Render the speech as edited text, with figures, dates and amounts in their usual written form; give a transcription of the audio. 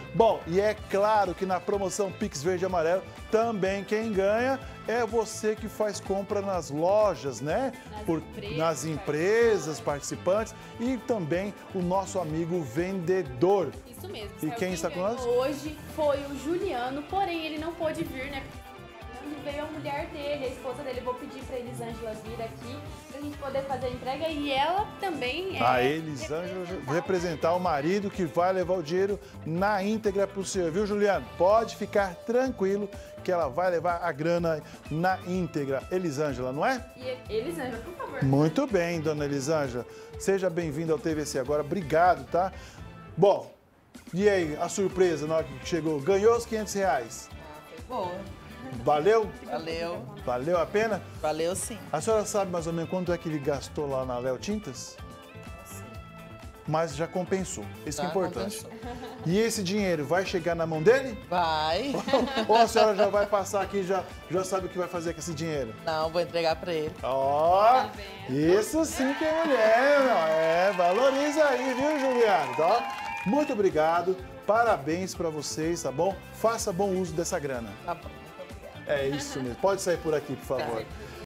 Bom, e é claro que na promoção Pix Verde e Amarelo, também quem ganha é você que faz compra nas lojas, né? Nas empresas participantes e também o nosso amigo vendedor. Isso mesmo. E quem está com nós? Hoje foi o Juliano, porém ele não pôde vir, né? Veio a mulher dele, a esposa dele. Eu vou pedir pra Elisângela vir aqui pra gente poder fazer a entrega e ela também A Elisângela representar o marido que vai levar o dinheiro na íntegra pro senhor, viu, Juliano? Pode ficar tranquilo que ela vai levar a grana na íntegra. Elisângela, não é? E Elisângela, por favor. Muito bem, dona Elisângela. Seja bem-vinda ao TVC Agora. Obrigado, tá? Bom, e aí, a surpresa na hora que chegou? Ganhou os R$500? Foi boa. Valeu? Valeu. Valeu a pena? Valeu sim. A senhora sabe mais ou menos quanto é que ele gastou lá na Léo Tintas? Mas já compensou. Isso que é importante. Compensou. E esse dinheiro vai chegar na mão dele? Vai. Ou a senhora já vai passar aqui e já sabe o que vai fazer com esse dinheiro? Não, vou entregar pra ele. Ó, isso sim que é mulher, meu. É, valoriza aí, viu, Juliano? Tá? Muito obrigado, parabéns pra vocês, tá bom? Faça bom uso dessa grana. Tá bom, muito obrigada. É isso mesmo. Pode sair por aqui, por favor.